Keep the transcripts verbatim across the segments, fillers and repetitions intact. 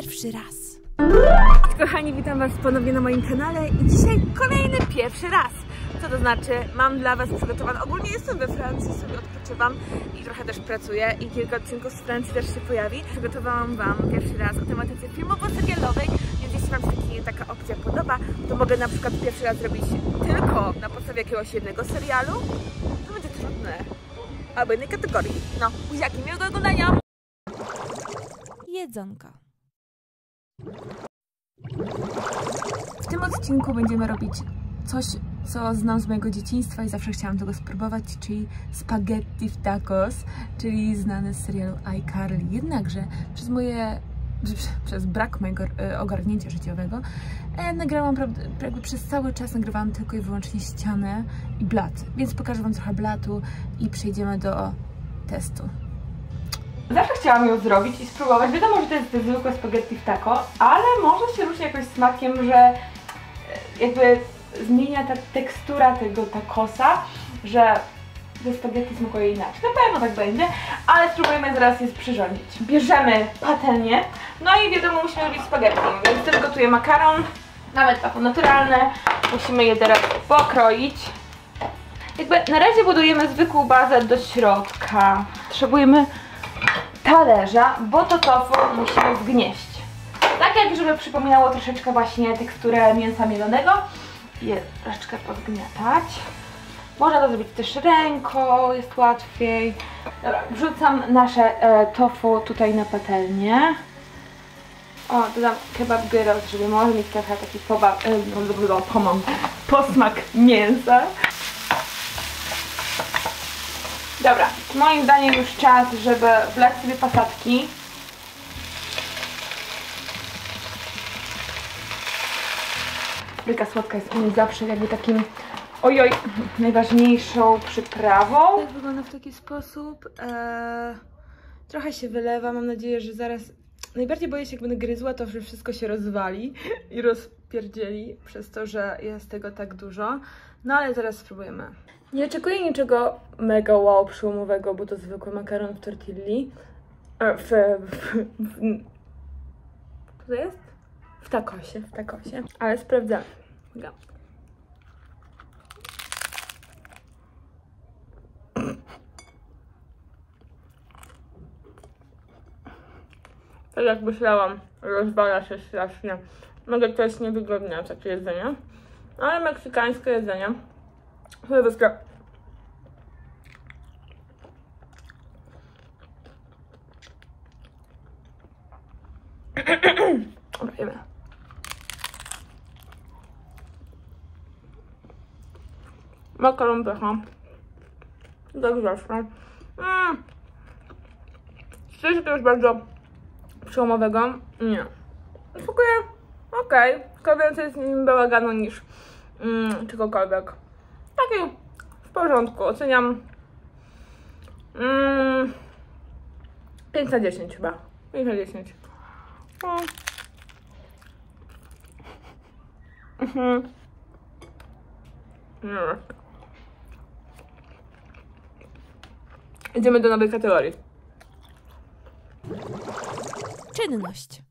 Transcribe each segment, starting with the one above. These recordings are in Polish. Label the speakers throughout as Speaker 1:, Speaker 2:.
Speaker 1: pierwszy raz.
Speaker 2: Kochani, witam was ponownie na moim kanale i dzisiaj kolejny pierwszy raz. Co to znaczy? Mam dla was przygotowane, ogólnie jestem we Francji, sobie odpoczywam i trochę też pracuję i kilka odcinków z Francji też się pojawi. Przygotowałam wam pierwszy raz o tematyce filmowo-serialowej, więc jeśli wam się taki, taka opcja podoba, to mogę na przykład pierwszy raz zrobić tylko na podstawie jakiegoś jednego serialu. To będzie trudne. Albo innej kategorii. No, buziaki, miłego oglądania!
Speaker 1: Jedzonko.
Speaker 2: W tym odcinku będziemy robić coś, co znam z mojego dzieciństwa i zawsze chciałam tego spróbować, czyli spaghetti w tacos, czyli znane z serialu iCarly. Jednakże przez moje, przez brak mojego ogarnięcia życiowego e, nagrałam, jakby przez cały czas nagrywałam tylko i wyłącznie ścianę i blat, więc pokażę wam trochę blatu i przejdziemy do testu. Zawsze chciałam ją zrobić i spróbować. Wiadomo, że to jest zwykłe spaghetti w taco, ale może się różni jakoś smakiem, że jakby zmienia ta tekstura tego tacosa, że te spaghetti smakuje inaczej. Na pewno tak będzie, ale spróbujemy zaraz je przyrządzić. Bierzemy patelnię, no i wiadomo, musimy robić spaghetti, więc też gotuję makaron, nawet taką naturalne. Musimy je teraz pokroić. Jakby na razie budujemy zwykłą bazę do środka. Potrzebujemy talerza, bo to tofu musimy zgnieść. Tak jak żeby przypominało troszeczkę właśnie teksturę mięsa mielonego. Je troszeczkę pozgniatać. Można to zrobić też ręką, jest łatwiej. Dobra, wrzucam nasze e, tofu tutaj na patelnię. O, dodam kebab gyros, żeby może mieć trochę taki pobab, e, pomam, posmak mięsa. Dobra, moim zdaniem już czas, żeby wlać sobie pasatki. Papryka słodka jest u mnie zawsze jakby takim, ojoj, najważniejszą przyprawą. Tak wygląda w taki sposób. Eee, trochę się wylewa, mam nadzieję, że zaraz... Najbardziej boję się, jak będę gryzła, to że wszystko się rozwali i rozpierdzieli przez to, że jest tego tak dużo. No ale zaraz spróbujemy. Nie oczekuję niczego mega wow przełomowego, bo to zwykły makaron w tortilli. W... w, w, w co to jest? W tacosie, w tacosie. Ale sprawdzamy. Go. Tak jak myślałam, rozwala się strasznie. Mogę to jest niewygodne takie jedzenie, ale meksykańskie jedzenie sobie wyskra... Dobra, jemy. Makaron pycha. Tak zawsze. Mm. Coś to już bardzo przełomowego? Nie. Smakuje okej. Okay. Tylko więcej z nim bałaganu niż mm, czegokolwiek. Taki w porządku. Oceniam mm, pięć na dziesięć chyba. pięć na dziesięć. No. Mhm. No. Idziemy do nowej kategorii.
Speaker 1: Czynność.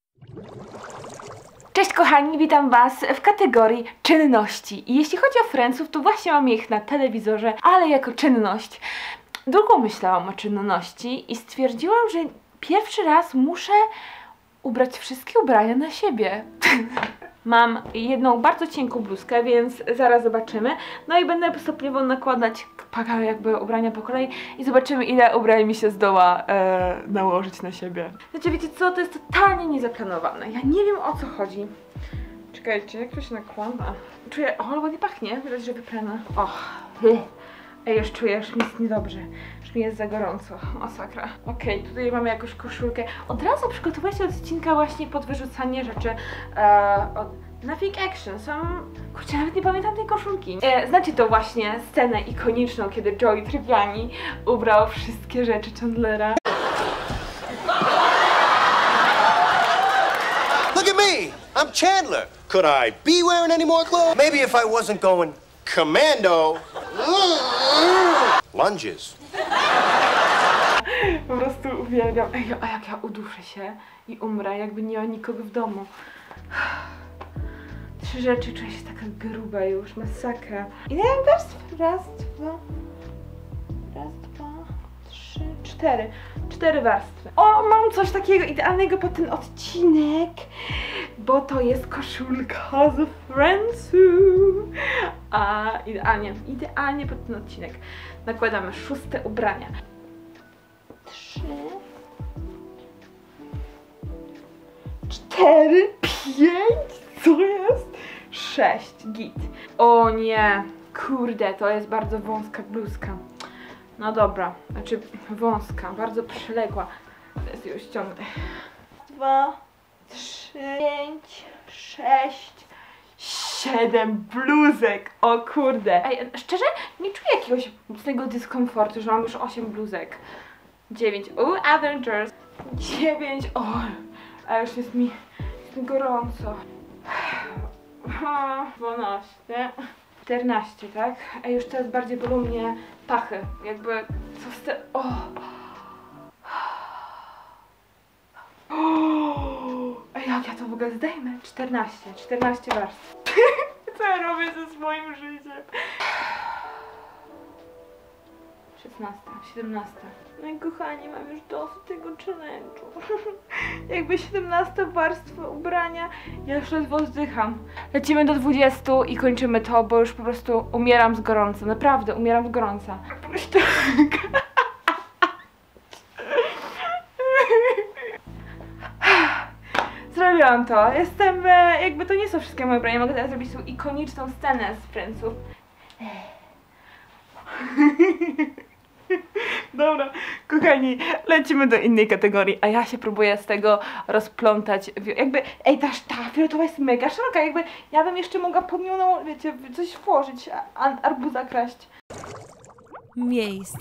Speaker 2: Cześć kochani, witam was w kategorii czynności. I jeśli chodzi o Franców, to właśnie mam ich na telewizorze, ale jako czynność. Długo myślałam o czynności i stwierdziłam, że pierwszy raz muszę ubrać wszystkie ubrania na siebie. Mam jedną bardzo cienką bluzkę, więc zaraz zobaczymy. No i będę stopniowo nakładać jakby ubrania po kolei i zobaczymy, ile ubrań mi się zdoła e, nałożyć na siebie. Znaczy, wiecie co? To jest totalnie niezaplanowane. Ja nie wiem, o co chodzi. Czekajcie, jak to się nakłada? Czuję, o, ładnie pachnie. Widać, że wyprana. Och, ej, już czuję, już mi jest niedobrze. Już mi jest za gorąco. O, sakra. Okej, okay, tutaj mamy jakąś koszulkę. Od razu przygotowuję się odcinka właśnie pod wyrzucanie rzeczy e, od Nothing Action. Są... Kurczę, nawet nie pamiętam tej koszulki. E, znacie to właśnie scenę ikoniczną, kiedy Joey Tribbiani ubrał wszystkie rzeczy Chandlera.
Speaker 3: Look at me! I'm Chandler. Could I be wearing any more clothes? Maybe if I wasn't going commando. Lunges.
Speaker 2: Po prostu uwielbiam. Ej, a jak ja uduszę się i umrę, jakby nie ma nikogo w domu. Trzy rzeczy, czuję się taka gruba już, masakra. Ile mam warstw? Raz, dwa, raz, dwa, trzy, cztery. Cztery warstwy. O, mam coś takiego idealnego pod ten odcinek, bo to jest koszulka z Friendsu. A idealnie, idealnie pod ten odcinek. Nakładamy szóste ubrania. Trzy, cztery, pięć, co jest? Sześć, git. O nie, kurde, to jest bardzo wąska bluzka. No dobra, znaczy wąska, bardzo przyległa. Teraz ją ściągnę. Dwa, trzy, pięć, sześć, siedem bluzek. O kurde. Ej, szczerze, nie czuję jakiegoś mocnego dyskomfortu, że mam już osiem bluzek. Dziewięć. O, Avengers. Dziewięć. O, a już jest mi, jest mi gorąco. dwanaście. czternaście, tak? A już teraz bardziej bolą mnie pachy. Jakby co z te... O! A jak ja to w ogóle zdejmę? czternaście. czternaście warstw. Co ja robię ze swoim życiem? szesnaście, siedemnaście. No i kochani, mam już dosyć tego challenge'u. Jakby siedemnaście warstw ubrania, ja już ledwo oddycham. Lecimy do dwudziestu i kończymy to, bo już po prostu umieram z gorąca. Naprawdę, umieram z gorąca. Zrobiłam to. Jestem, jakby to nie są wszystkie moje ubrania. Mogę teraz zrobić tą ikoniczną scenę z Friendsów. Dobra, kochani, lecimy do innej kategorii, a ja się próbuję z tego rozplątać. Jakby, ej, ta, ta fioletowa jest mega szeroka, jakby ja bym jeszcze mogła pod nią, no, wiecie, coś włożyć, a, arbuza kraść.
Speaker 1: Miejsce.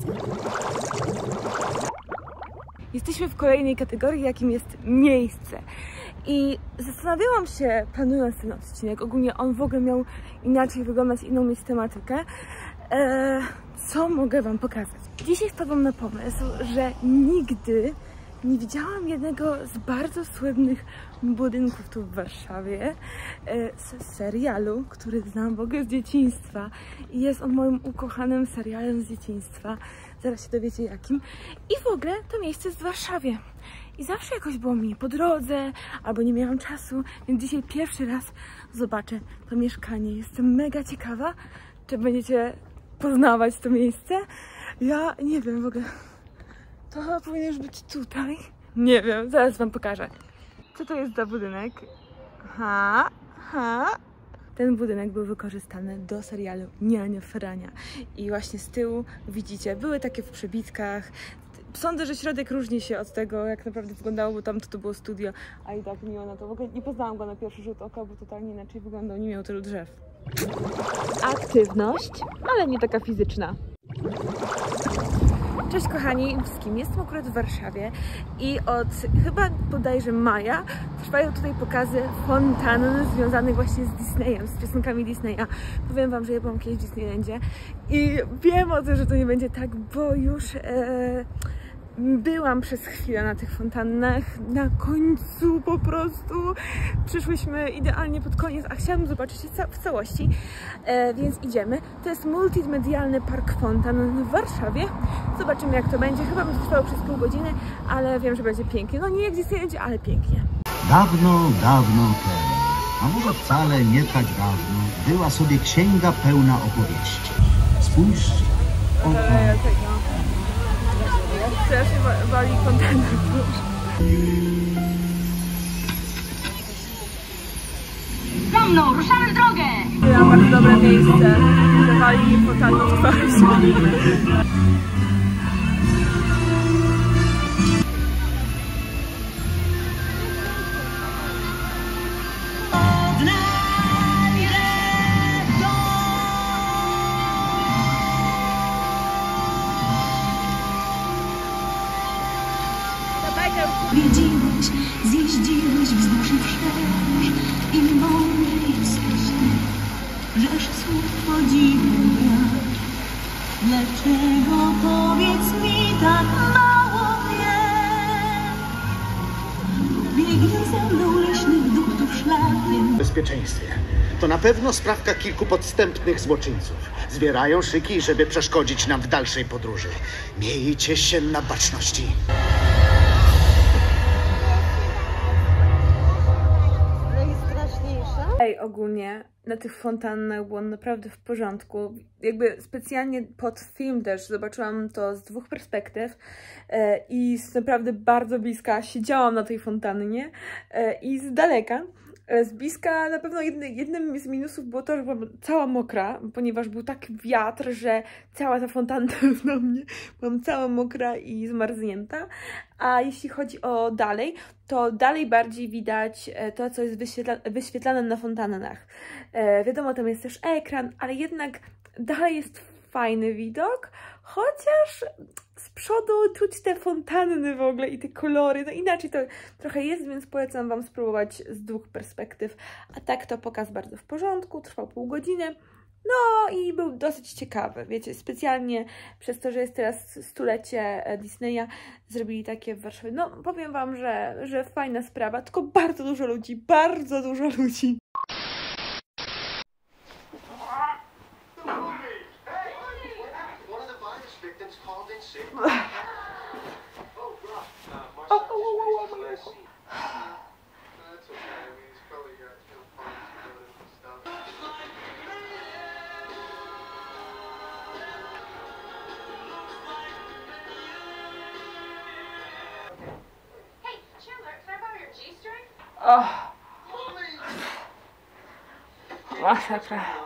Speaker 2: Jesteśmy w kolejnej kategorii, jakim jest miejsce. I zastanawiałam się, planując ten odcinek, ogólnie on w ogóle miał inaczej wyglądać, inną mieć tematykę, eee, co mogę wam pokazać. Dzisiaj wpadłam na pomysł, że nigdy nie widziałam jednego z bardzo słynnych budynków tu w Warszawie, z serialu, który znam w ogóle z dzieciństwa i jest on moim ukochanym serialem z dzieciństwa. Zaraz się dowiecie jakim. I w ogóle to miejsce jest w Warszawie. I zawsze jakoś było mi po drodze, albo nie miałam czasu, więc dzisiaj pierwszy raz zobaczę to mieszkanie. Jestem mega ciekawa, czy będziecie poznawać to miejsce. Ja nie wiem w ogóle. To chyba powinien być tutaj. Nie wiem, zaraz wam pokażę. Co to jest za budynek? Ha, ha. Ten budynek był wykorzystany do serialu Niania Frania. I właśnie z tyłu widzicie, były takie w przebitkach. Sądzę, że środek różni się od tego, jak naprawdę wyglądało, bo tam to, to było studio, a i tak miło na to. W ogóle nie poznałam go na pierwszy rzut oka, bo totalnie inaczej wyglądał, nie miał tylu drzew. Aktywność, ale nie taka fizyczna. Cześć kochani wszystkim, jestem akurat w Warszawie i od chyba bodajże maja trwają tutaj pokazy fontann związanych właśnie z Disneyem, z piosenkami Disneya. Powiem wam, że ja byłam kiedyś w Disneylandzie i wiem o tym, że to nie będzie tak, bo już e, byłam przez chwilę na tych fontannach, na końcu po prostu przyszłyśmy idealnie pod koniec, a chciałam zobaczyć je ca w całości, e, więc idziemy. To jest multimedialny park fontan w Warszawie. Zobaczymy jak to będzie, chyba będzie trwało przez pół godziny, ale wiem, że będzie pięknie. No nie jak Disneylandzie, ale pięknie.
Speaker 4: Dawno, dawno temu, a może wcale nie tak dawno, była sobie księga pełna opowieści. Spójrzcie, oto...
Speaker 2: Strasznie wali kontener.
Speaker 5: Za mną, ruszamy w drogę!
Speaker 2: Ja bardzo dobre miejsce, że wali mi fontannę w twarz.
Speaker 5: Wiedziłeś, zjeździłeś wzdłuż i wszerz i mądry jesteś ty, żeż słów podziwu brak. Dlaczego, powiedz mi, tak mało wiesz?
Speaker 4: bezpieczeństwie. To na pewno sprawka kilku podstępnych złoczyńców. Zbierają szyki, żeby przeszkodzić nam w dalszej podróży. Miejcie się na baczności.
Speaker 2: Ej, ogólnie na tych fontannach było naprawdę w porządku. Jakby specjalnie pod film też zobaczyłam to z dwóch perspektyw e, i z naprawdę bardzo bliska siedziałam na tej fontannie e, i z daleka. Z bliska na pewno jedny, jednym z minusów było to, że byłam cała mokra, ponieważ był taki wiatr, że cała ta fontanna na mnie, byłam cała mokra i zmarznięta. A jeśli chodzi o dalej, to dalej bardziej widać to, co jest wyświetla wyświetlane na fontannach. E, wiadomo, tam jest też ekran, ale jednak dalej jest fajny widok, chociaż z przodu czuć te fontanny w ogóle i te kolory, no inaczej to trochę jest, więc polecam Wam spróbować z dwóch perspektyw. A tak to pokaz bardzo w porządku, trwał pół godziny, no i był dosyć ciekawy, wiecie, specjalnie przez to, że jest teraz stulecie Disneya, zrobili takie w Warszawie. No powiem Wam, że, że fajna sprawa, tylko bardzo dużo ludzi, bardzo dużo ludzi. Oh. Masakra.